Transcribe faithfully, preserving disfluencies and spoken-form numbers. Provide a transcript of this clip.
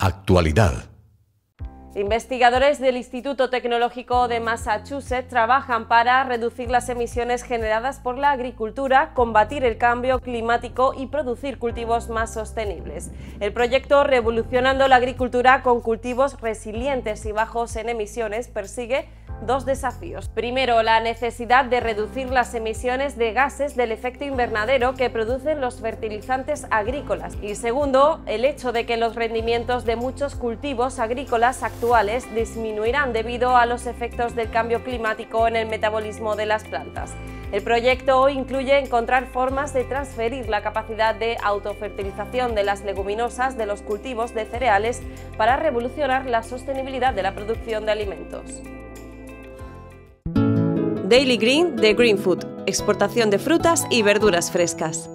Actualidad. Investigadores del Instituto Tecnológico de Massachusetts trabajan para reducir las emisiones generadas por la agricultura, combatir el cambio climático y producir cultivos más sostenibles. El proyecto Revolucionando la Agricultura con cultivos resilientes y bajos en emisiones persigue dos desafíos. Primero, la necesidad de reducir las emisiones de gases del efecto invernadero que producen los fertilizantes agrícolas. Y segundo, el hecho de que los rendimientos de muchos cultivos agrícolas actuales disminuirán debido a los efectos del cambio climático en el metabolismo de las plantas. El proyecto incluye encontrar formas de transferir la capacidad de autofertilización de las leguminosas de los cultivos de cereales para revolucionar la sostenibilidad de la producción de alimentos. Daily Green de Green Food, exportación de frutas y verduras frescas.